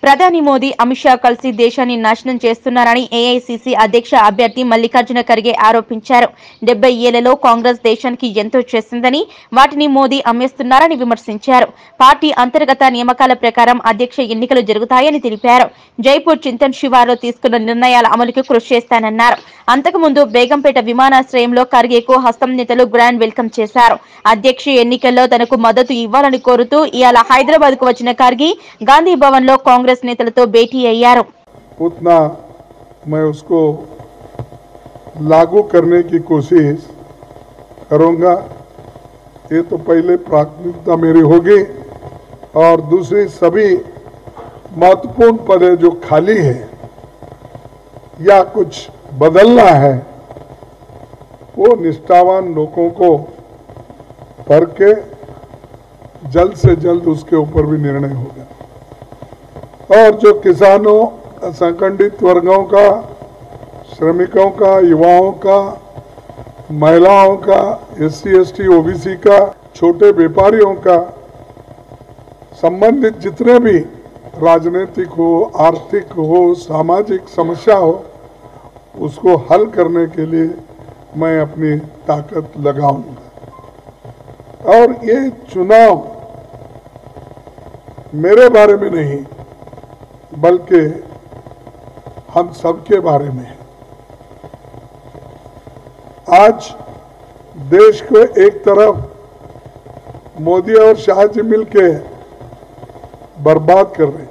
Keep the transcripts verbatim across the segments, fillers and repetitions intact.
ప్రధాని మోదీ అమిత్ షా కలిసి దేశాన్ని నాశనం చేస్తున్నారని ఏఐసీసీ అధ్యక్ష అభ్యర్థి మల్లికార్జున ఖర్గే ఆరోపించారు. డెబ్బై ఏళ్లలో కాంగ్రెస్ దేశానికి ఎంతో చేసిందని, వాటిని మోదీ అమ్మేస్తున్నారని విమర్శించారు. పార్టీ అంతర్గత నియామకాల ప్రకారం అధ్యక్ష ఎన్నికలు జరుగుతాయని తెలిపారు. జైపూర్ చింతన్ శివార్లో తీసుకున్న నిర్ణయాల అమలుకు కృషి చేస్తానన్నారు. అంతకుముందు బేగంపేట విమానాశ్రయంలో ఖర్గేకు హస్తం నేతలు గ్రాండ్ వెల్కమ్ చేశారు. అధ్యక్ష ఎన్నికల్లో తనకు మద్దతు ఇవ్వాలని కోరుతూ ఇవాళ హైదరాబాద్ కు వచ్చిన ఖర్గే గాంధీ భవన్ లో కాంగ్రెస్ नेतलतो बेटी अय्यारू. उतना मैं उसको लागू करने की कोशिश करूंगा। ये तो पहले प्राथमिकता मेरी होगी और दूसरी सभी महत्वपूर्ण पदे जो खाली है या कुछ बदलना है वो निष्ठावान लोगों को भर के जल्द से जल्द उसके ऊपर भी निर्णय होगा। और जो किसानों, असंगठित वर्गों का, श्रमिकों का, युवाओं का, महिलाओं का, एससी एसटी ओबीसी का, छोटे व्यापारियों का, संबंधित जितने भी राजनीतिक हो, आर्थिक हो, सामाजिक समस्या हो, उसको हल करने के लिए मैं अपनी ताकत लगाऊंगा। और ये चुनाव मेरे बारे में नहीं बल्कि हम सबके बारे में है। आज देश को एक तरफ मोदी और शाह जी मिलके बर्बाद कर रहे हैं।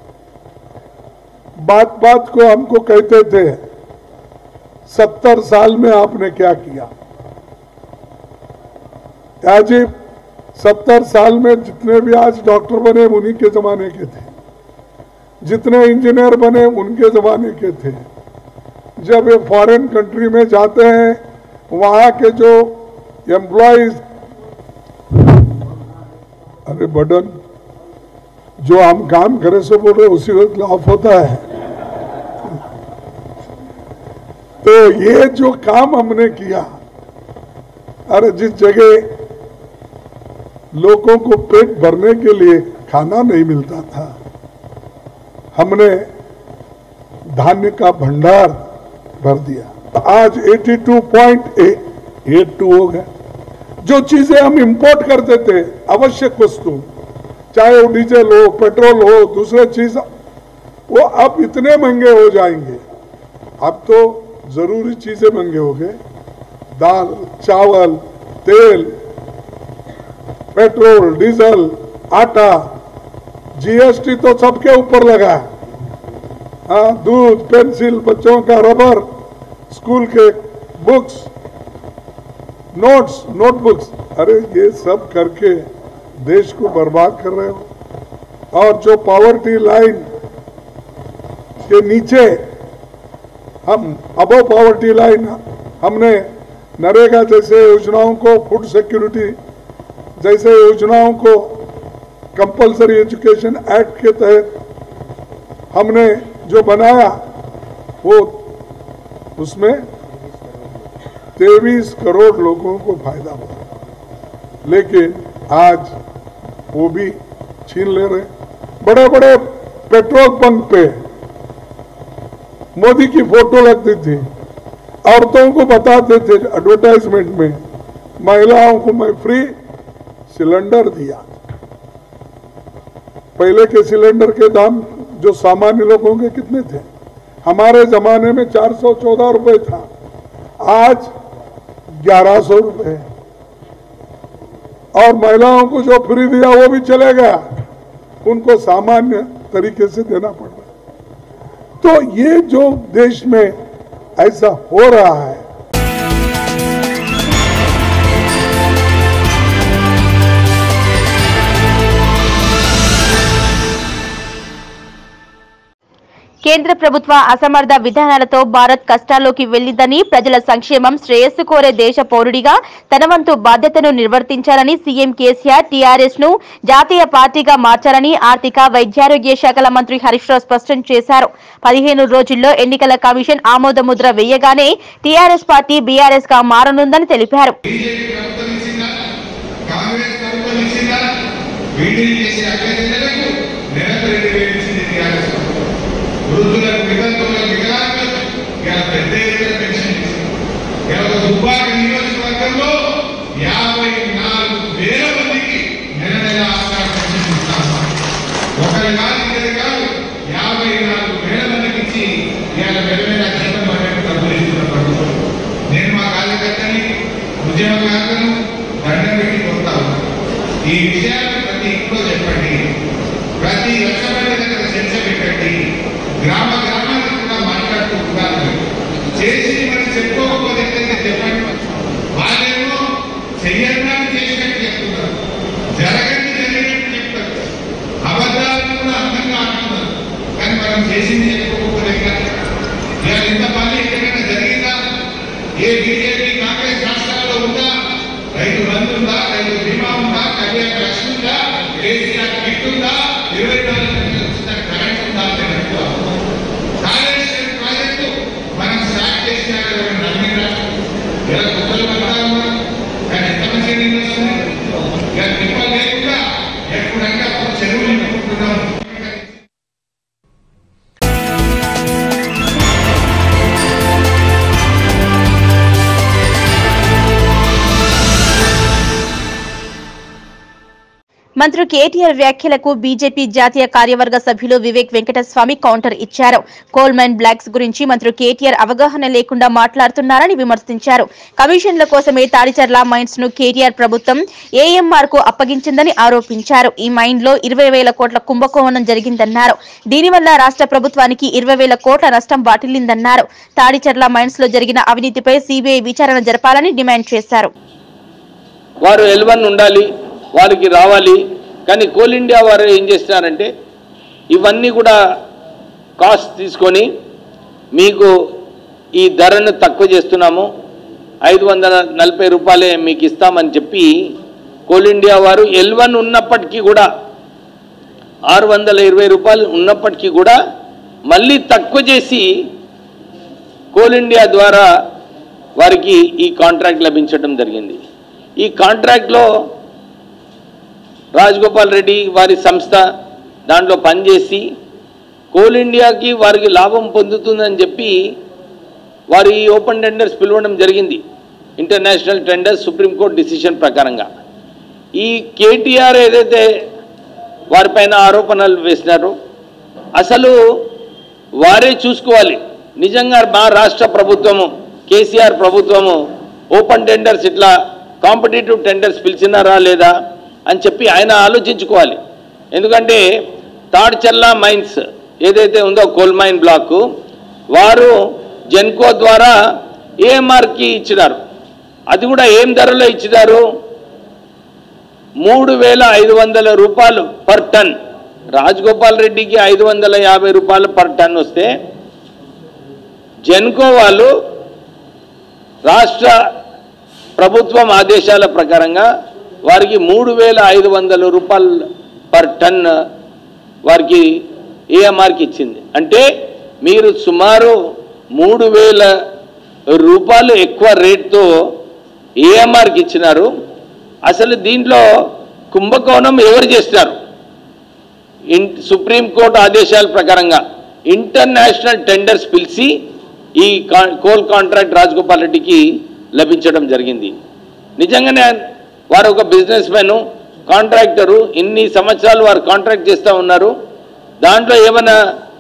बात बात को हमको कहते थे सत्तर साल में आपने क्या किया। आज सत्तर साल में जितने भी आज डॉक्टर बने उन्हीं के जमाने के थे, जितने इंजीनियर बने उनके जमाने के थे। जब ये फॉरेन कंट्री में जाते हैं वहां के जो एम्प्लॉइज, अरे बटन जो हम काम करे सो बोल रहे उसी वक्त ऑफ होता है। तो ये जो काम हमने किया, अरे जिस जगह लोगों को पेट भरने के लिए खाना नहीं मिलता था, हमने धान्य का भंडार भर दिया। आज बयासी पॉइंट आठ दो हो गया। जो चीजें हम इंपोर्ट करते थे, आवश्यक वस्तु, चाहे वो डीजल हो, पेट्रोल हो, दूसरे चीज, वो अब इतने महंगे हो जाएंगे। अब तो जरूरी चीजें महंगे हो गए, दाल, चावल, तेल, पेट्रोल, डीजल, आटा, जीएसटी तो सबके ऊपर लगा। हाँ, दूध, पेंसिल, बच्चों का रबर, स्कूल के बुक्स, नोट्स, नोटबुक्स, अरे ये सब करके देश को बर्बाद कर रहे हो। और जो पॉवर्टी लाइन के नीचे, हम अबव पॉवर्टी लाइन, हमने नरेगा जैसे योजनाओं को, फूड सिक्योरिटी जैसे योजनाओं को कंपल्सरी एजुकेशन एक्ट के तहत हमने जो बनाया, वो उसमें तेईस करोड़ लोगों को फायदा हुआ। लेकिन आज वो भी छीन ले रहे। बड़े बड़े पेट्रोल पंप पे मोदी की फोटो लगती थी, औरतों को बताते थे एडवर्टाइजमेंट में, महिलाओं को मैं फ्री सिलेंडर दिया। पहले के सिलेंडर के दाम जो सामान्य लोगों के कितने थे? हमारे जमाने में चार सौ चौदह रुपए था, आज ग्यारह सौ रुपए। और महिलाओं को जो फ्री दिया वो भी चले गया, उनको सामान्य तरीके से देना पड़ रहा। तो ये जो देश में ऐसा हो रहा है, కేంద్ర ప్రభుత్వ అసమర్థ విధానాలతో భారత్ కష్టాల్లోకి వెళ్లిందని, ప్రజల సంక్షేమం, శ్రేయస్సు కోరే దేశ పౌరుడిగా తన వంతు బాధ్యతను నిర్వర్తించాలని సీఎం కేసీఆర్ టీఆర్ఎస్ ను జాతీయ పార్టీగా మార్చారని ఆర్థిక, వైద్యారోగ్య శాఖల మంత్రి హరీష్ రావు స్పష్టం చేశారు. పదిహేను రోజుల్లో ఎన్నికల కమిషన్ ఆమోద ముద్ర వేయగానే టీఆర్ఎస్ పార్టీ బీఆర్ఎస్ గా మారనుందని తెలిపారు. కాంగ్రెస్ పెద్ద ఎత్తున పెన్షన్ ఇస్తున్నారు. దుబ్బాక నియోజకవర్గంలో యాభై నాలుగు వేల మందికి నెల నెల ఆసరా పెన్షన్ ఇస్తాము. ఒకరి కాదు ఇద్దరు కాదు యాభై నాలుగు వేల మందికి ఇచ్చి ఇవాళ నెల నెల జీతం పడేట్టు డబ్బులు ఇస్తున్న ప్రభుత్వం. నేను మా కార్యకర్తని ఉద్యమకారులను దండం పెట్టి కొడతాను. ఈ విషయాన్ని ప్రతి ఇంట్లో చెప్పండి, ప్రతి లక్షమంది దగ్గర చర్చ పెట్టండి, గ్రామ గ్రామానికి కూడా మాట్లాడుతూ ఉండాలి. చేసి మనం చెప్పుకోకపోతే చెప్పండి. వాళ్ళేమో చెయ్యడానికి చేసినట్టు చెప్తున్నారు, జరగండి జరిగినట్టు చెప్తారు, అబద్ధాలను కూడా అందంగా అంటున్నారు. కానీ మనం చేసింది చెప్పుకోకపోతే ఇవాళ ఇంత పని ఎక్కడైనా జరిగిందా? ఏ బీజేపీ కాంగ్రెస్ రాష్ట్రాల్లో ఉందా? రైతు బంధు ఉందా? రైతు బీమా ఉందా? కళ్యాణ లక్ష్మి ఉందా? కేసీఆర్ కిట్ ఉందా? ఇరవై నాలుగు గంటలు ఉచిత కరెంట్ ఉందా? కాళేశ్వరం ప్రాజెక్టు మనం స్టార్ట్ చేసినా కదా నమ్మినా ఇలా కుక్కలు పడతా ఉన్నారు. కానీ ఎంత మంచిగా నీళ్ళు వస్తున్నాయి. ఇక తిప్పలు లేకుండా ఎప్పుడంటే అప్పుడు చెరువులు నింపుకుంటున్నాం. మంత్రి కేటీఆర్ వ్యాఖ్యలకు బీజేపీ జాతీయ కార్యవర్గ సభ్యులు వివేక్ వెంకటస్వామి కౌంటర్ ఇచ్చారు. కోల్ మైన్ బ్లాక్స్ గురించి మంత్రి కేటీఆర్ అవగాహన లేకుండా మాట్లాడుతున్నారని విమర్శించారు. కమిషన్ల కోసమే తాడిచర్ల మైన్స్ ను కేటీఆర్ ప్రభుత్వం ఏఎంఆర్ కు అప్పగించిందని ఆరోపించారు. ఈ మైన్ లో ఇరవై వేల కోట్ల కుంభకోణం జరిగిందన్నారు. దీనివల్ల రాష్ట్ర ప్రభుత్వానికి ఇరవై వేల కోట్ల నష్టం వాటిల్లిందన్నారు. తాడిచర్ల మైన్స్ లో జరిగిన అవినీతిపై సీబీఐ విచారణ జరపాలని డిమాండ్ చేశారు. వారు ఎల్వన్ ఉండాలి, వారికి రావాలి. కానీ కోల్ ఇండియా వారు ఏం చేస్తున్నారంటే ఇవన్నీ కూడా కాస్ట్ తీసుకొని మీకు ఈ ధరను తక్కువ చేస్తున్నాము, ఐదు వందల నలభై రూపాయలే మీకు ఇస్తామని చెప్పి కోల్ ఇండియా వారు ఎల్వన్ ఉన్నప్పటికీ కూడా ఆరు వందల ఇరవై రూపాయలు ఉన్నప్పటికీ కూడా మళ్ళీ తక్కువ చేసి కోల్ ఇండియా ద్వారా వారికి ఈ కాంట్రాక్ట్ లభించడం జరిగింది. ఈ కాంట్రాక్ట్లో రాజగోపాల్ రెడ్డి వారి సంస్థ దాంట్లో పనిచేసి కోల్ ఇండియాకి వారికి లాభం పొందుతుందని చెప్పి వారి ఓపెన్ టెండర్స్ పిలవడం జరిగింది. ఇంటర్నేషనల్ టెండర్స్ సుప్రీంకోర్టు డిసిషన్ ప్రకారంగా ఈ కేటీఆర్ ఏదైతే వారిపైన ఆరోపణలు వేసినారో అసలు వారే చూసుకోవాలి. నిజంగా మా రాష్ట్ర ప్రభుత్వము కేసీఆర్ ప్రభుత్వము ఓపెన్ టెండర్స్ ఇట్లా కాంపిటేటివ్ టెండర్స్ పిలిచినారా లేదా అని చెప్పి ఆయన ఆలోచించుకోవాలి. ఎందుకంటే తాడ్చర్ల మైన్స్ ఏదైతే ఉందో కోల్ మైన్ బ్లాక్ వారు జెన్కో ద్వారా ఏఎంఆర్కి ఇచ్చినారు. అది కూడా ఏం ధరలో ఇచ్చినారు? మూడు వేల ఐదు వందల రూపాయలు పర్ టన్. రాజగోపాల్ రెడ్డికి ఐదు వందల యాభై రూపాయలు పర్ టన్ వస్తే జెన్కో వాళ్ళు రాష్ట్ర ప్రభుత్వం ఆదేశాల ప్రకారంగా వారికి మూడు వేల ఐదు వందల రూపాయలు పర్ టన్ వారికి ఏఎంఆర్కి ఇచ్చింది. అంటే మీరు సుమారు మూడు వేల రూపాయలు ఎక్కువ రేట్తో ఏఎంఆర్కి ఇచ్చినారు. అసలు దీంట్లో కుంభకోణం ఎవరు చేస్తారు? ఇన్ సుప్రీంకోర్టు ఆదేశాల ప్రకారంగా ఇంటర్నేషనల్ టెండర్స్ పిలిచి ఈ కోల్ కాంట్రాక్ట్ రాజగోపాల్ రెడ్డికి లభించడం జరిగింది. నిజంగానే వారు ఒక బిజినెస్ మ్యాను, కాంట్రాక్టరు, ఇన్ని సంవత్సరాలు వారు కాంట్రాక్ట్ చేస్తూ ఉన్నారు. దాంట్లో ఏమైనా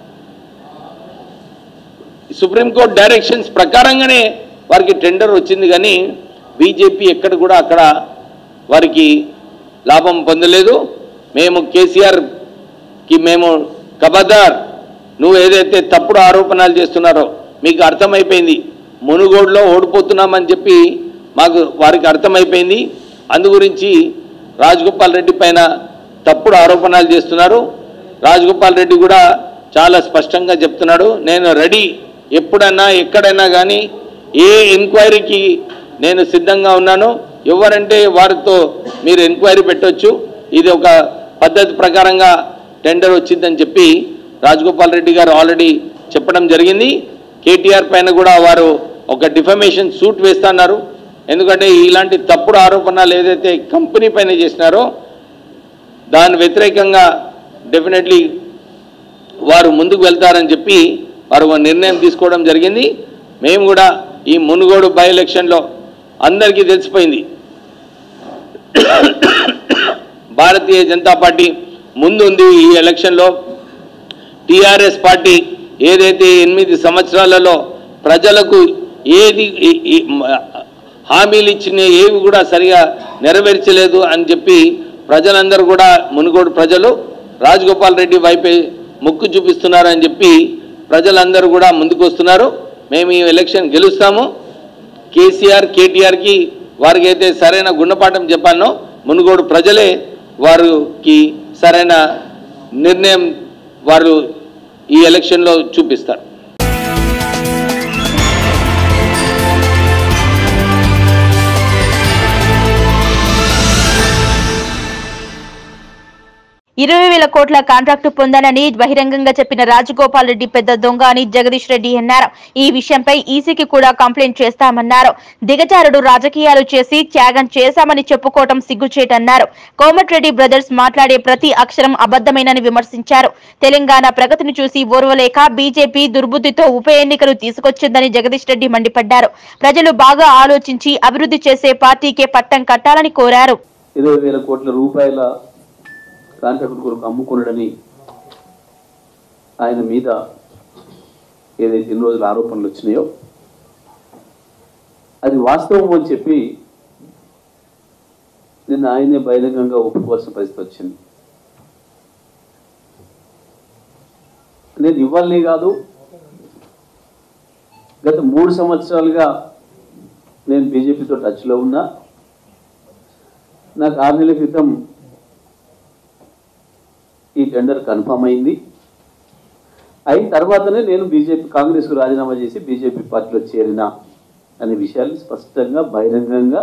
సుప్రీంకోర్టు డైరెక్షన్స్ ప్రకారంగానే వారికి టెండర్ వచ్చింది. కానీ బీజేపీ ఎక్కడ కూడా అక్కడ వారికి లాభం పొందలేదు. మేము కేసీఆర్కి మేము కబద్దార్, నువ్వు ఏదైతే తప్పుడు ఆరోపణలు చేస్తున్నారో మీకు అర్థమైపోయింది, మునుగోడులో ఓడిపోతున్నామని చెప్పి మాకు వారికి అర్థమైపోయింది. అందు గురించి రాజగోపాల్ రెడ్డి పైన తప్పుడు ఆరోపణలు చేస్తున్నారు. రాజగోపాల్ రెడ్డి కూడా చాలా స్పష్టంగా చెప్తున్నాడు, నేను రెడీ, ఎప్పుడైనా ఎక్కడైనా కానీ ఏ ఎంక్వైరీకి నేను సిద్ధంగా ఉన్నాను, ఎవరంటే వారితో మీరు ఎంక్వైరీ పెట్టవచ్చు, ఇది ఒక పద్ధతి ప్రకారంగా టెండర్ వచ్చిందని చెప్పి రాజగోపాల్ రెడ్డి గారు ఆల్రెడీ చెప్పడం జరిగింది. కేటీఆర్ పైన కూడా వారు ఒక డిఫమేషన్ సూట్ వేస్తున్నారు. ఎందుకంటే ఇలాంటి తప్పుడు ఆరోపణలు ఏదైతే కంపెనీ పైన చేసినారో దాని వ్యతిరేకంగా డెఫినెట్లీ వారు ముందుకు వెళ్తారని చెప్పి వారు ఒక నిర్ణయం తీసుకోవడం జరిగింది. మేము కూడా ఈ మునుగోడు బై ఎలక్షన్లో అందరికీ తెలిసిపోయింది, భారతీయ జనతా పార్టీ ముందుంది ఈ ఎలక్షన్లో. టీఆర్ఎస్ పార్టీ ఏదైతే ఎనిమిది సంవత్సరాలలో ప్రజలకు ఏది హామీలు ఇచ్చిన ఏవి కూడా సరిగా నెరవేర్చలేదు అని చెప్పి ప్రజలందరూ కూడా మునుగోడు ప్రజలు రాజగోపాల్ రెడ్డి వైపే మొక్కు చూపిస్తున్నారని చెప్పి ప్రజలందరూ కూడా ముందుకు వస్తున్నారు. మేము ఈ ఎలక్షన్ గెలుస్తాము. కేసీఆర్ కేటీఆర్కి వారికి అయితే సరైన గుణపాఠం చెప్పానో మునుగోడు ప్రజలే వారికి సరైన నిర్ణయం వారు ఈ ఎలక్షన్లో చూపిస్తారు. ఇరవై వేల కోట్ల కాంట్రాక్టు పొందానని బహిరంగంగా చెప్పిన రాజగోపాల్ రెడ్డి పెద్ద దొంగ అని జగదీష్ రెడ్డి అన్నారు. ఈ విషయంపై ఈసీకి కూడా కంప్లైంట్ చేస్తామన్నారు. దిగజారుడు రాజకీయాలు చేసి త్యాగం చేశామని చెప్పుకోవటం సిగ్గుచేటన్నారు. కోమటిరెడ్డి బ్రదర్స్ మాట్లాడే ప్రతి అక్షరం అబద్ధమేనని విమర్శించారు. తెలంగాణ ప్రగతిని చూసి ఓర్వలేక బీజేపీ దుర్బుద్ధితో ఉప ఎన్నికలు తీసుకొచ్చిందని జగదీష్ రెడ్డి మండిపడ్డారు. ప్రజలు బాగా ఆలోచించి అభివృద్ధి చేసే పార్టీకే పట్టం కట్టాలని కోరారు. ఇరవై వేల కోట్ల రూపాయల కాంట్రాక్టు కొరకు అమ్ముకున్నాడని ఆయన మీద ఏదైతే ఇన్ని రోజులు ఆరోపణలు వచ్చినాయో అది వాస్తవం అని చెప్పి నిన్న ఆయనే బహిరంగంగా ఒప్పుకోవాల్సిన పరిస్థితి వచ్చింది. నేను ఇవ్వాలనే కాదు, గత మూడు సంవత్సరాలుగా నేను బీజేపీతో టచ్లో ఉన్నా. నాకు ఆరు నెలల క్రితం ఈ టెండర్ కన్ఫర్మ్ అయింది. అయిన తర్వాతనే నేను బీజేపీ కాంగ్రెస్కు రాజీనామా చేసి బీజేపీ పార్టీలో చేరిన అనే విషయాలు స్పష్టంగా బహిరంగంగా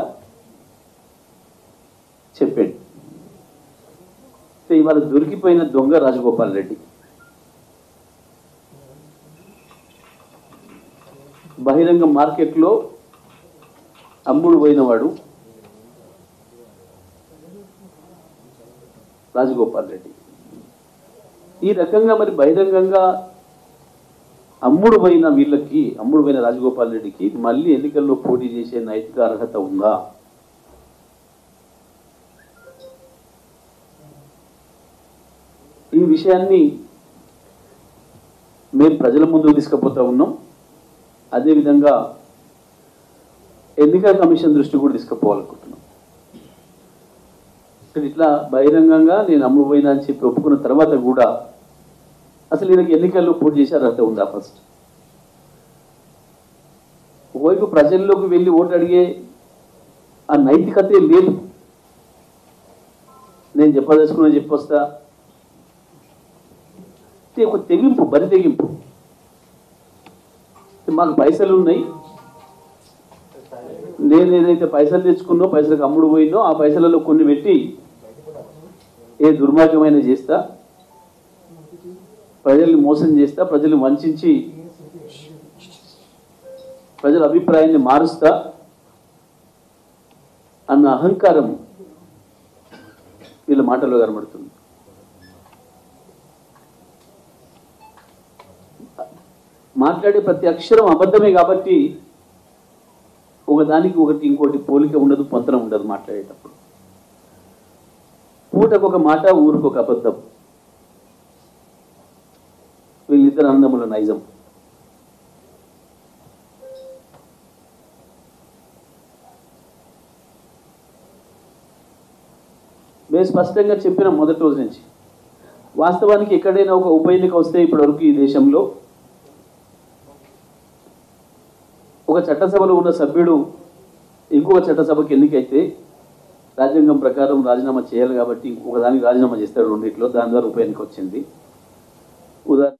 చెప్పాడు. ఇవాళ దొరికిపోయిన దొంగ రాజగోపాల్ రెడ్డి బహిరంగ మార్కెట్లో అమ్ముడు పోయినవాడు రాజగోపాల్ రెడ్డి. ఈ రకంగా మరి బహిరంగంగా అమ్ముడు పోయిన వీళ్ళకి అమ్ముడు పోయిన రాజగోపాల్ రెడ్డికి మళ్ళీ ఎన్నికల్లో పోటీ చేసే నైతిక అర్హత ఉందా? ఈ విషయాన్ని మేము ప్రజల ముందుకు తీసుకుపోతా ఉన్నాం. అదేవిధంగా ఎన్నికల కమిషన్ దృష్టి కూడా తీసుకుపోవాలనుకుంటున్నాం. ఇట్లా బహిరంగంగా నేను అమ్ముడు పోయినా అని చెప్పి ఒప్పుకున్న తర్వాత కూడా అసలు ఈయనకి ఎన్నికల్లో పోటీ చేసే అర్హత ఉందా? ఫస్ట్ ఒకవైపు ప్రజల్లోకి వెళ్ళి ఓటు అడిగే ఆ నైతికతే లేదు. నేను చెప్పదలుచుకున్నా చెప్పొస్తా, ఒక తెగింపు, బరి తెగింపు. మాకు పైసలు ఉన్నాయి, నేను ఏదైతే పైసలు తెచ్చుకున్నో పైసలకు అమ్ముడు పోయినో ఆ పైసలలో కొన్ని పెట్టి ఏ దుర్మార్గమైన చేస్తా, ప్రజల్ని మోసం చేస్తా, ప్రజలు వంచి ప్రజల అభిప్రాయాన్ని మారుస్తా అన్న అహంకారం వీళ్ళ మాటల్లో కనబడుతుంది. మాట్లాడే ప్రతి అక్షరం అబద్ధమే కాబట్టి ఒకదానికి ఒకటి ఇంకోటి పోలిక ఉండదు, పొంతన ఉండదు. మాట్లాడేటప్పుడు పూటకు ఒక మాట, ఊరికి ఒక అబద్ధం. వీళ్ళిద్దరు అన్నదమ్ముల నైజం. మేము స్పష్టంగా చెప్పిన మొదటి రోజు నుంచి, వాస్తవానికి ఎక్కడైనా ఒక ఉప ఎన్నిక వస్తే ఇప్పటివరకు ఈ దేశంలో ఒక చట్టసభలో ఉన్న సభ్యుడు ఇంకొక చట్టసభకి ఎన్నికైతే రాజ్యాంగం ప్రకారం రాజీనామా చేయాలి కాబట్టి ఒకదానికి రాజీనామా చేస్తాడు రెండిట్లో, దాని ద్వారా ఉప ఎన్నిక వచ్చింది. ఉదాహరణ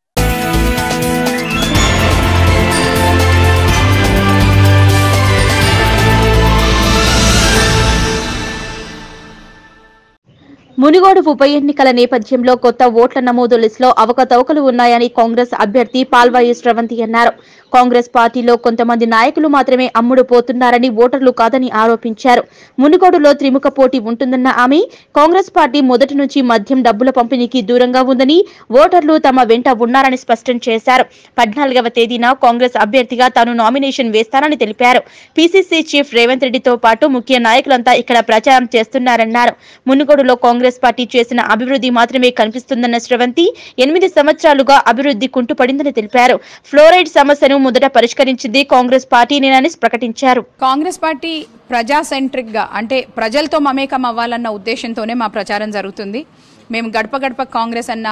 మునుగోడు ఉప ఎన్నికల నేపథ్యంలో కొత్త ఓట్ల నమోదు లిస్టులో అవకతవకలు ఉన్నాయని కాంగ్రెస్ అభ్యర్థి పాల్వాయి శ్రవంతి అన్నారు. కాంగ్రెస్ పార్టీలో కొంతమంది నాయకులు మాత్రమే అమ్ముడు పోతున్నారని, ఓటర్లు కాదని ఆరోపించారు. మునుగోడులో త్రిముఖ పోటీ ఉంటుందన్న ఆమె కాంగ్రెస్ పార్టీ మొదటి నుంచి మద్యం డబ్బుల పంపిణీకి దూరంగా ఉందని, ఓటర్లు తమ వెంట ఉన్నారని స్పష్టం చేశారు. పద్నాలుగవ తేదీన కాంగ్రెస్ అభ్యర్థిగా తాను నామినేషన్ వేస్తానని తెలిపారు. పీసీసీ చీఫ్ రేవంత్ రెడ్డితో పాటు ముఖ్య నాయకులంతా ఇక్కడ ప్రచారం చేస్తున్నారన్నారు. మునుగోడులో కాంగ్రెస్ పార్టీ చేసిన అభివృద్ధి మాత్రమే కనిపిస్తుందన్న శ్రవంతి ఎనిమిది సంవత్సరాలుగా అభివృద్ధి కుంటుపడిందని తెలిపారు. ఫ్లోరైడ్ సమస్యను మొదట పరిష్కరించింది కాంగ్రెస్ పార్టీనేనని ప్రకటించారు. కాంగ్రెస్ పార్టీ ప్రజా సెంట్రిక్ గా అంటే ప్రజలతో మమేకం అవ్వాలన్న ఉద్దేశంతోనే మా ప్రచారం జరుగుతుంది. మేము గడప గడప కాంగ్రెస్ అన్న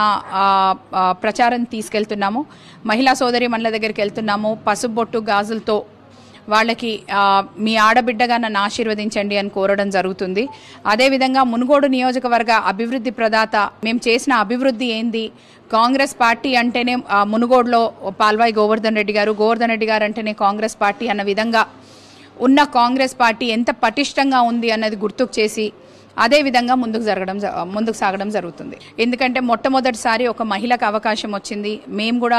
ప్రచారం తీసుకెళ్తున్నాము. మహిళా సోదరి మనుల దగ్గరికి వెళ్తున్నాము. పసుబొట్టు గాజులతో వాళ్ళకి మీ ఆడబిడ్డగా నన్ను ఆశీర్వదించండి అని కోరడం జరుగుతుంది. అదేవిధంగా మునుగోడు నియోజకవర్గ అభివృద్ధి ప్రదాత మేము చేసిన అభివృద్ధి ఏంది, కాంగ్రెస్ పార్టీ అంటేనే మునుగోడులో పాల్వాయి గోవర్ధన్ రెడ్డి గారు, గోవర్ధన్ రెడ్డి గారు అంటేనే కాంగ్రెస్ పార్టీ అన్న విధంగా ఉన్న కాంగ్రెస్ పార్టీ ఎంత పటిష్టంగా ఉంది అన్నది గుర్తుకు చేసి అదేవిధంగా ముందుకు జరగడం ముందుకు సాగడం జరుగుతుంది. ఎందుకంటే మొట్టమొదటిసారి ఒక మహిళకు అవకాశం వచ్చింది. మేము కూడా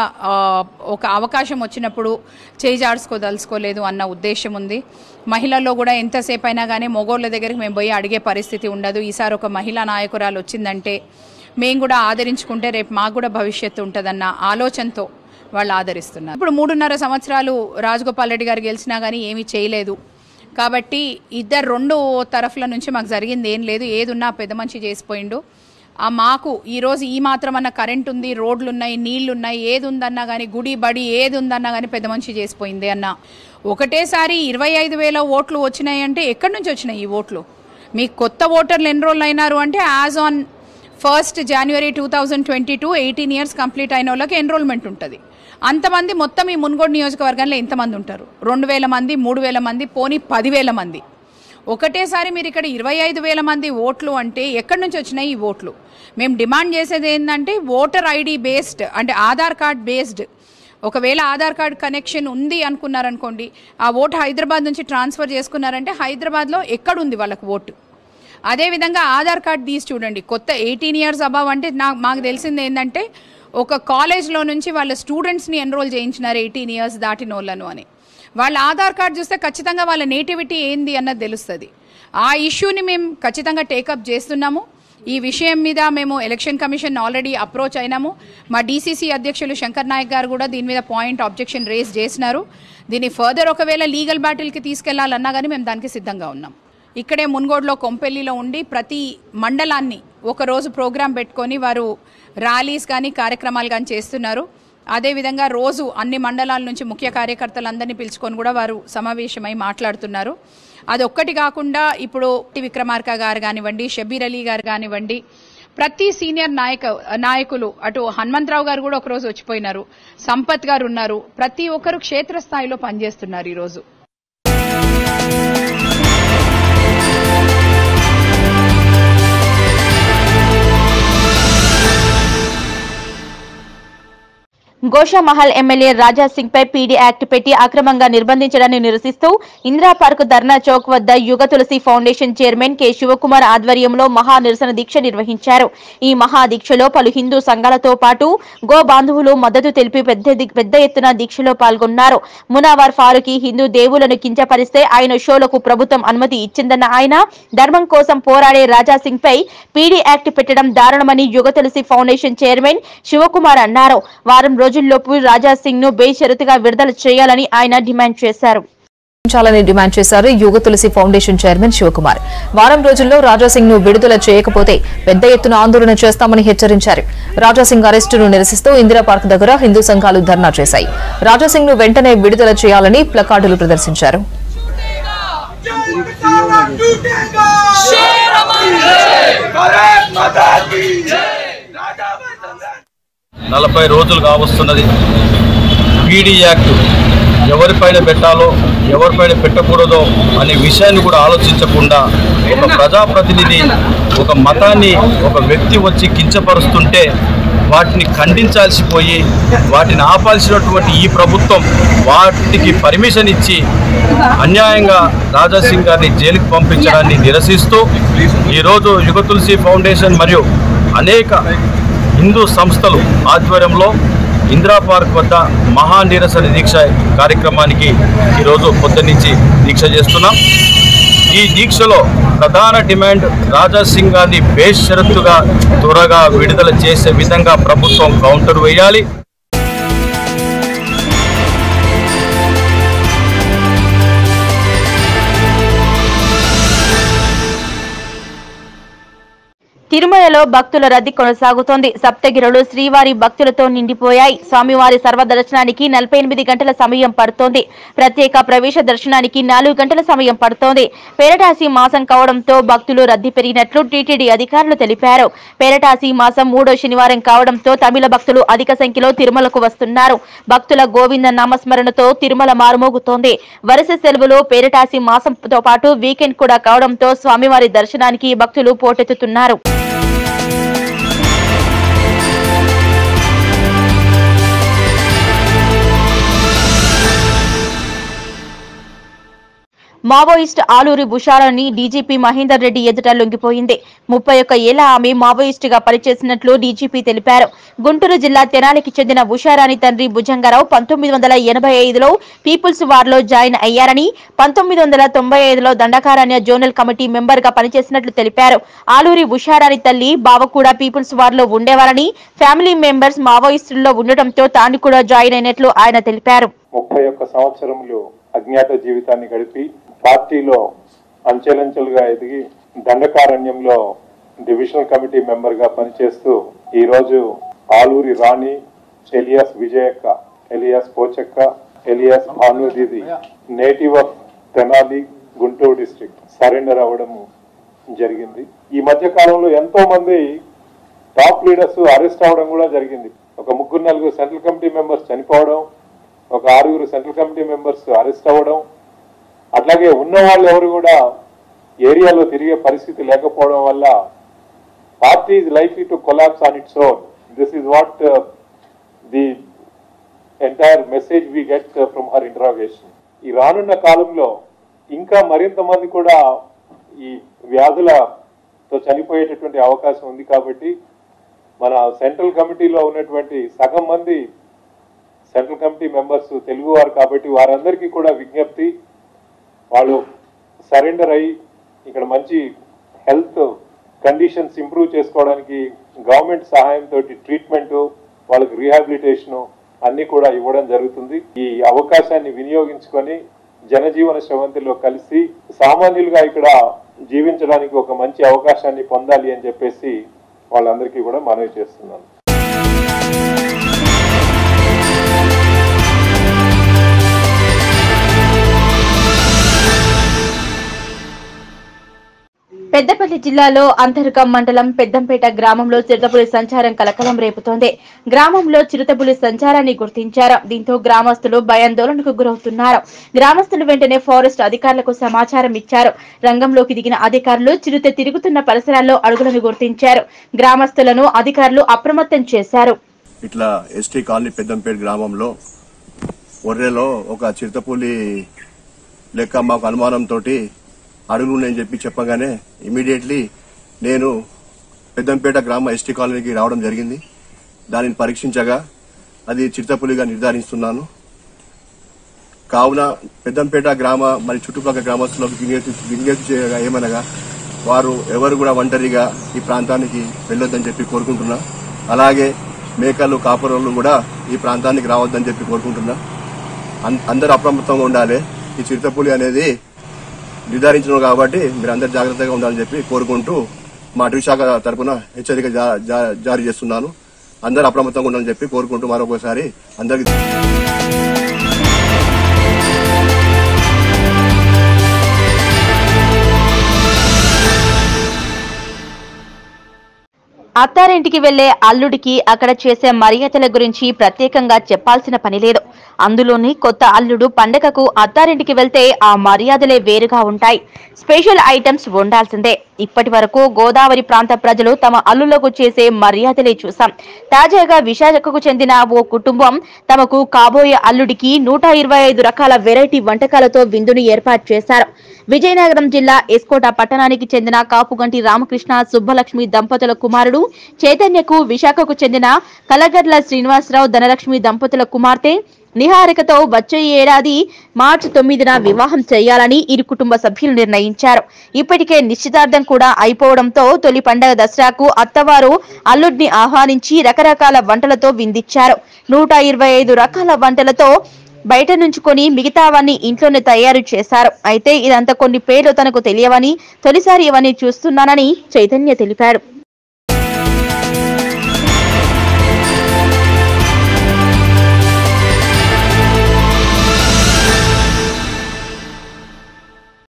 ఒక అవకాశం వచ్చినప్పుడు చేజాడ్చుకోదలుచుకోలేదు అన్న ఉద్దేశం ఉంది. మహిళల్లో కూడా ఎంతసేపు అయినా కానీ మొగోళ్ళ దగ్గరికి మేము పోయి అడిగే పరిస్థితి ఉండదు. ఈసారి ఒక మహిళా నాయకురాలు వచ్చిందంటే మేము కూడా ఆదరించుకుంటే రేపు మాకు కూడా భవిష్యత్తు ఉంటుందన్న ఆలోచనతో వాళ్ళు ఆదరిస్తున్నారు. ఇప్పుడు మూడున్నర సంవత్సరాలు రాజగోపాల్ రెడ్డి గారు గెలిచినా కానీ ఏమీ చేయలేదు. కాబట్టి ఇద్దరు రెండు తరఫుల నుంచి మాకు జరిగింది ఏం లేదు. ఏదున్నా పెద్ద మంచి చేసిపోయిండు. ఆ మాకు ఈరోజు ఈ మాత్రం అన్న కరెంట్ ఉంది, రోడ్లు ఉన్నాయి, నీళ్లు ఉన్నాయి, ఏది ఉందన్నా కానీ గుడి బడి ఏది ఉందన్నా కానీ పెద్ద మంచి చేసిపోయింది అన్న. ఒకటేసారి ఇరవై ఐదు వేల ఓట్లు వచ్చినాయి అంటే ఎక్కడి నుంచి వచ్చినాయి ఈ ఓట్లు? మీకు కొత్త ఓటర్లు ఎన్రోల్ అయినారు అంటే as on first January two thousand twenty two eighteen years complete అయిన వాళ్ళకి ఎన్రోల్మెంట్ ఉంటుంది. అంతమంది మొత్తం ఈ మునుగోడు నియోజకవర్గంలో ఎంతమంది ఉంటారు? రెండు వేల మంది, మూడు వేల మంది, పోనీ పదివేల మంది. ఒకటేసారి మీరు ఇక్కడ ఇరవై ఐదు వేల మంది ఓట్లు అంటే ఎక్కడి నుంచి వచ్చినాయి ఈ ఓట్లు? మేము డిమాండ్ చేసేది ఏంటంటే ఓటర్ ఐడి బేస్డ్ అంటే ఆధార్ కార్డ్ బేస్డ్. ఒకవేళ ఆధార్ కార్డ్ కనెక్షన్ ఉంది అనుకున్నారనుకోండి, ఆ ఓటు హైదరాబాద్ నుంచి ట్రాన్స్ఫర్ చేసుకున్నారంటే హైదరాబాద్లో ఎక్కడుంది వాళ్ళకు ఓటు? అదేవిధంగా ఆధార్ కార్డ్ తీసి చూడండి. కొత్త ఎయిటీన్ ఇయర్స్ అబవ్ అంటే నా మాకు తెలిసింది ఏంటంటే ఒక కాలేజ్లో నుంచి వాళ్ళ స్టూడెంట్స్ని ఎన్రోల్ చేయించినారు ఎయిటీన్ ఇయర్స్ దాటిన వాళ్ళను అని. వాళ్ళ ఆధార్ కార్డ్ చూస్తే ఖచ్చితంగా వాళ్ళ నేటివిటీ ఏంది అన్నది తెలుస్తుంది. ఆ ఇష్యూని మేము ఖచ్చితంగా టేకప్ చేస్తున్నాము. ఈ విషయం మీద మేము ఎలక్షన్ కమిషన్ ఆల్రెడీ అప్రోచ్ అయినాము. మా డీసీసీ అధ్యక్షులు శంకర్ నాయక్ గారు కూడా దీని మీద పాయింట్ ఆబ్జెక్షన్ రేస్ చేసినారు. దీన్ని ఫర్దర్ ఒకవేళ లీగల్ బ్యాటిల్కి తీసుకెళ్లాలన్నా కానీ మేము దానికి సిద్ధంగా ఉన్నాం. ఇక్కడే మున్గోడులో కొంపెల్లిలో ఉండి ప్రతి మండలాన్ని ఒకరోజు ప్రోగ్రాం పెట్టుకొని వారు ర్యాలీస్ కానీ కార్యక్రమాలు కానీ చేస్తున్నారు. అదేవిధంగా రోజు అన్ని మండలాల నుంచి ముఖ్య కార్యకర్తలందరినీ పిలుచుకొని కూడా వారు సమావేశమై మాట్లాడుతున్నారు. అదొక్కటి కాకుండా ఇప్పుడు విక్రమార్క గారు కానివ్వండి, షబీర్ అలీ గారు కానివ్వండి, ప్రతి సీనియర్ నాయక నాయకులు అటు హనుమంతరావు గారు కూడా ఒకరోజు వచ్చిపోయినారు, సంపత్ గారు ఉన్నారు. ప్రతి ఒక్కరు క్షేత్రస్థాయిలో పనిచేస్తున్నారు ఈరోజు. గోషామహల్ ఎమ్మెల్యే రాజా సింగ్ పై పీడీ యాక్ట్ పెట్టి అక్రమంగా నిర్బంధించడాన్ని నిరసిస్తూ ఇందిరా పార్క్ ధర్నా చౌక్ వద్ద Yuga Tulasi foundation chairman K Shivakumar ఆధ్వర్యంలో మహా నిరసన దీక్ష నిర్వహించారు. ఈ మహా దీక్షలో పలు హిందూ సంఘాలతో పాటు గో బాంధవులు మద్దతు తెలిపి పెద్ద పెద్ద ఎత్తున దీక్షలో పాల్గొన్నారు. మునావర్ ఫారూఖీ హిందూ దేవులను కించపరిస్తే ఆయన షోలకు ప్రభుత్వం అనుమతి ఇచ్చిందన్న ఆయన, ధర్మం కోసం పోరాడే రాజా సింగ్ పై పీడీ యాక్ట్ పెట్టడం దారుణమని యుగ తులసి ఫౌండేషన్ చైర్మన్ శివకుమార్ అన్నారు. వారం రోజుల్లోపు రాజా సింగ్ ను బేషరతుగా విడుదల చేయాలని ఆయన డిమాండ్ చేశారు. చాలని డిమాండ్ చేశారు యుగ తులసి ఫౌండేషన్ చైర్మన్ శివకుమార్. వారం రోజుల్లో రాజా సింగ్ ను విడుదల చేయకపోతే పెద్ద ఎత్తున ఆందోళన చేస్తామని హెచ్చరించారు. రాజా సింగ్ అరెస్టును నిరసిస్తూ ఇందిరా పార్క్ దగ్గర హిందూ సంఘాలు ధర్నా చేశాయి. రాజా సింగ్ ను వెంటనే విడుదల చేయాలని ప్లకార్డులు ప్రదర్శించారు. నలభై రోజులు కావస్తున్నది. పీడీ యాక్ట్ ఎవరిపైన పెట్టాలో ఎవరిపైన పెట్టకూడదో అనే విషయాన్ని కూడా ఆలోచించకుండా ఒక ప్రజాప్రతినిధి ఒక మతాన్ని ఒక వ్యక్తి వచ్చి కించపరుస్తుంటే వాటిని ఖండించాల్సిపోయి వాటిని ఆపాల్సినటువంటి ఈ ప్రభుత్వం వాటికి పర్మిషన్ ఇచ్చి అన్యాయంగా రాజా సింగ్ గారిని జైలుకి పంపించడాన్ని నిరసిస్తూ ఈరోజు యుగ తులసి ఫౌండేషన్ మరియు అనేక హిందూ సంస్థలు ఆధ్వర్యంలో ఇందిరా పార్క్ వద్ద మహా నిరసన దీక్ష కార్యక్రమానికి ఈరోజు పొద్దున్నుంచి దీక్ష చేస్తున్నాం. ఈ దీక్షలో ప్రధాన డిమాండ్ రాజా సింగ్ గారిని బేషరతుగా త్వరగా విడుదల చేసే విధంగా ప్రభుత్వం కౌంటర్ వేయాలి. తిరుమలలో భక్తుల రద్దీ కొనసాగుతోంది. సప్తగిరులు శ్రీవారి భక్తులతో నిండిపోయాయి. స్వామివారి సర్వదర్శనానికి నలభై ఎనిమిది గంటల సమయం పడుతోంది. ప్రత్యేక ప్రవేశ దర్శనానికి నాలుగు గంటల సమయం పడుతోంది. పేరటాసి మాసం కావడంతో భక్తులు రద్దీ పెరిగినట్లు టీటీడీ అధికారులు తెలిపారు. పేరటాసి మాసం మూడో శనివారం కావడంతో తమిళ భక్తులు అధిక సంఖ్యలో తిరుమలకు వస్తున్నారు. భక్తుల గోవింద నామస్మరణతో తిరుమల మారుమోగుతోంది. వరుస సెలవులు పేరటాసి మాసంతో పాటు వీకెండ్ కూడా కావడంతో స్వామివారి దర్శనానికి భక్తులు పోటెత్తుతున్నారు. మావోయిస్ట్ ఆలూరి బుషారాని డీజీపీ మహేందర్ రెడ్డి ఎదుట లొంగిపోయింది. ముప్పై ఒక్క ఏళ్ల ఆమె మావోయిస్ట్ గా పనిచేసినట్లు డీజీపీ తెలిపారు. గుంటూరు జిల్లా తెనాలికి చెందిన ఉషారాణి తండ్రి భుజంగారావు పంతొమ్మిది వందల ఎనభై ఐదులో పీపుల్స్ వార్ లో జాయిన్ అయ్యారని, పంతొమ్మిది వందల తొంభై ఐదులో దండకారణ్య జోనల్ కమిటీ మెంబర్ గా పనిచేసినట్లు తెలిపారు. ఆలూరి ఉషారాణి తల్లి బావ కూడా పీపుల్స్ వార్ లో ఉండేవారని, ఫ్యామిలీ మెంబర్స్ మావోయిస్టుల్లో ఉండటంతో తాను కూడా జాయిన్ అయినట్లు ఆయన తెలిపారు. ముప్పై ఒక్క సంవత్సరములు అజ్ఞాత జీవితాన్ని గడిపి పార్టీలో అంచెలంచెలుగా ఎదిగి దండకారణ్యంలో డివిజనల్ కమిటీ మెంబర్ గా పనిచేస్తూ ఈ రోజు Aluri Rani alias Vijayakka, alias Pochakka, alias Bhanudidi native of Tenali, Guntur district surrender అవ్వడం జరిగింది. ఈ మధ్య కాలంలో ఎంతో మంది టాప్ లీడర్స్ అరెస్ట్ అవ్వడం కూడా జరిగింది. ఒక ముగ్గురు నలుగురు సెంట్రల్ కమిటీ మెంబర్స్ చనిపోవడం, ఒక ఆరుగురు సెంట్రల్ కమిటీ మెంబర్స్ అరెస్ట్ అవ్వడం, అట్లాగే ఉన్న వాళ్ళు ఎవరు కూడా ఏరియాలో తిరిగే పరిస్థితి లేకపోవడం వల్ల party is likely to collapse on its own. This is what the entire message we get from her interrogation. ఈ రానున్న కాలంలో ఇంకా మరింత మంది కూడా ఈ వ్యాధులతో చనిపోయేటటువంటి అవకాశం ఉంది. కాబట్టి మన సెంట్రల్ కమిటీలో ఉన్నటువంటి సగం మంది సెంట్రల్ కమిటీ మెంబర్స్ తెలుగువారు కాబట్టి వారందరికీ కూడా విజ్ఞప్తి, వాళ్ళు సరెండర్ అయ్యి ఇక్కడ మంచి హెల్త్ కండిషన్స్ ఇంప్రూవ్ చేసుకోవడానికి గవర్నమెంట్ సహాయంతో ట్రీట్మెంట్, వాళ్ళకి రీహాబిలిటేషన్ అన్ని కూడా ఇవ్వడం జరుగుతుంది. ఈ అవకాశాన్ని వినియోగించుకొని జనజీవన శ్రవంతిలో కలిసి సామాన్యులుగా ఇక్కడ జీవించడానికి ఒక మంచి అవకాశాన్ని పొందాలి అని చెప్పేసి వాళ్ళందరికీ కూడా మనవి చేస్తున్నాను. పెద్దపల్లి జిల్లాలో అంతర్గం మండలం పెద్దంపేట గ్రామంలో చిరుతపులి సంచారం కలకలం రేపుతోంది. గ్రామంలో చిరుతపులి సంచారాన్ని గుర్తించారు. దీంతో గ్రామస్తులు భయాందోళనకు గురవుతున్నారు. గ్రామస్తులు వెంటనే ఫారెస్ట్ అధికారులకు సమాచారం ఇచ్చారు. రంగంలోకి దిగిన అధికారులు చిరుత తిరుగుతున్న పరిసరాల్లో అడుగులను గుర్తించారు. గ్రామస్తులను అధికారులు అప్రమత్తం చేశారు. ఇట్లా ఎస్టీ కాలనీ పెద్దంపేట గ్రామంలో ఒర్రెలో ఒక చిరుతపులి లెక్క మాకు అనుమానంతో అడుగులు నేను చెప్పి చెప్పగానే ఇమీడియట్లీ నేను పెద్దంపేట గ్రామ ఎస్టీ కాలనీకి రావడం జరిగింది. దానిని పరీక్షించగా అది చిరుతపులిగా నిర్ధారిస్తున్నాను. కావున పెద్దంపేట గ్రామ మరి చుట్టుపక్కల గ్రామస్తులకు విజ్ఞప్తి చేయగా ఏమనగా వారు ఎవరు కూడా ఒంటరిగా ఈ ప్రాంతానికి వెళ్లొద్దని చెప్పి కోరుకుంటున్నా. అలాగే మేకలు కాపురోళ్ళు కూడా ఈ ప్రాంతానికి రావద్దని చెప్పి కోరుకుంటున్నా. అందరూ అప్రమత్తంగా ఉండాలి. ఈ చిరుతపులి అనేది నిర్ధారించడం కాబట్టి మీరు అందరు జాగ్రత్తగా ఉండాలని చెప్పి కోరుకుంటూ మా అటవీ శాఖ తరఫున హెచ్చరిక జారీ చేస్తున్నాను. అందరూ అప్రమత్తంగా ఉండాలని చెప్పి కోరుకుంటూ మరొకసారి అందరికీ అత్తారింటికి వెళ్లే అల్లుడికి అక్కడ చేసే మర్యాదల గురించి ప్రత్యేకంగా చెప్పాల్సిన పని లేదు. అందులోని కొత్త అల్లుడు పండగకు అత్తారింటికి వెళ్తే ఆ మర్యాదలే వేరుగా ఉంటాయి. స్పెషల్ ఐటమ్స్ ఉండాల్సిందే. ఇప్పటి వరకు గోదావరి ప్రాంత ప్రజలు తమ అల్లులకు చేసే మర్యాదలే చూసాం. తాజాగా విశాఖకు చెందిన ఓ కుటుంబం తమకు కాబోయే అల్లుడికి నూట ఇరవై ఐదు రకాల వెరైటీ వంటకాలతో విందుని ఏర్పాటు చేశారు. విజయనగరం జిల్లా ఎస్కోట పట్టణానికి చెందిన కాపుగంటి రామకృష్ణ సుబ్బలక్ష్మి దంపతుల కుమారుడు చైతన్యకు విశాఖకు చెందిన కలగర్ల శ్రీనివాసరావు ధనలక్ష్మి దంపతుల కుమార్తె నిహారికతో వచ్చే ఏడాది మార్చి తొమ్మిదిన వివాహం చేయాలని ఇరు కుటుంబ సభ్యులు నిర్ణయించారు. ఇప్పటికే నిశ్చితార్థం కూడా అయిపోవడంతో తొలి పండగ దసరాకు అత్తవారు అల్లుడిని ఆహ్వానించి రకరకాల వంటలతో విందించారు. నూట ఇరవై ఐదు రకాల వంటలతో బయట నుంచి కొని మిగతావన్నీ ఇంట్లోనే తయారు చేశారు. అయితే ఇదంతా కొన్ని పేర్లు తనకు తెలియవని, తొలిసారి ఇవన్నీ చూస్తున్నానని చైతన్య తెలిపాడు.